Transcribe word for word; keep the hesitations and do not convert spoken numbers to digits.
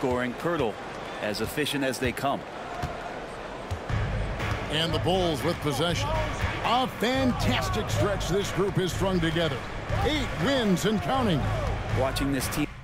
scoring hurdle, as efficient as they come. And the Bulls with possession. A fantastic stretch this group has strung together. Eight wins and counting. Watching this team